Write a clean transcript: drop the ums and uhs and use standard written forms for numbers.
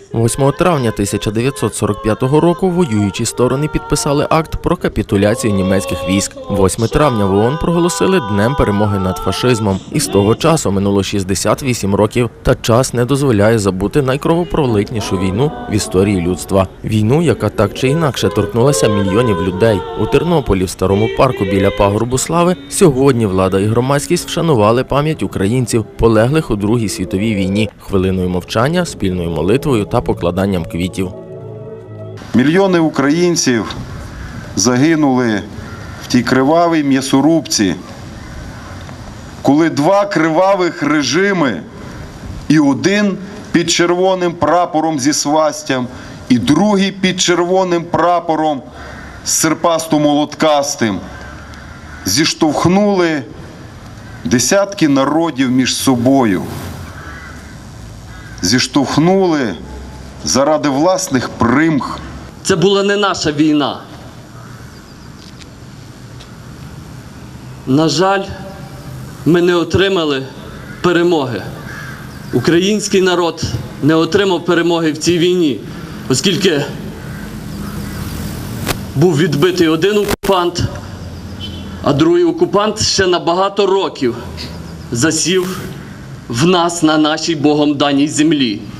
8 травня 1945 року воюючі сторони підписали акт про капітуляцію німецьких військ. 8 травня в ООН проголосили Днем перемоги над фашизмом. І з того часу минуло 68 років. Та час не дозволяє забути найкровопролитнішу війну в історії людства. Війну, яка так чи інакше торкнулася мільйонів людей. У Тернополі, в Старому парку біля Пагорбу Слави, сьогодні влада і громадськість вшанували пам'ять українців, полеглих у Другій світовій війні, хвилиною мовчання, спільною молитвою та покладанням квітів. Мільйони українців загинули в тій кривавій м'ясорубці, коли два кривавих режими, і один під червоним прапором зі свастям, і другий під червоним прапором з серпасто-молоткастим, зіштовхнули десятки народів між собою, зіштовхнули заради власних примх. Це була не наша війна. На жаль, ми не отримали перемоги. Український народ не отримав перемоги в цій війні, оскільки був відбитий один окупант, а другий окупант ще на багато років засів в нас на нашій Богом даній землі.